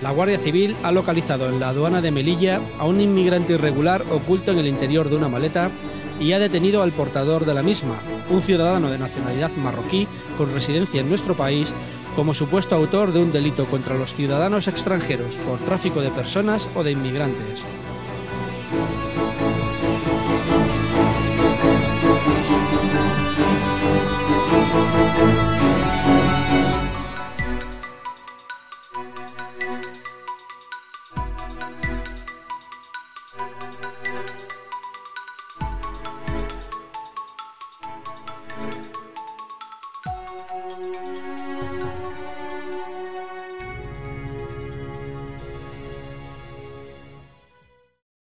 La Guardia Civil ha localizado en la aduana de Melilla a un inmigrante irregular oculto en el interior de una maleta y ha detenido al portador de la misma, un ciudadano de nacionalidad marroquí con residencia en nuestro país, como supuesto autor de un delito contra los ciudadanos extranjeros por tráfico de personas o de inmigrantes.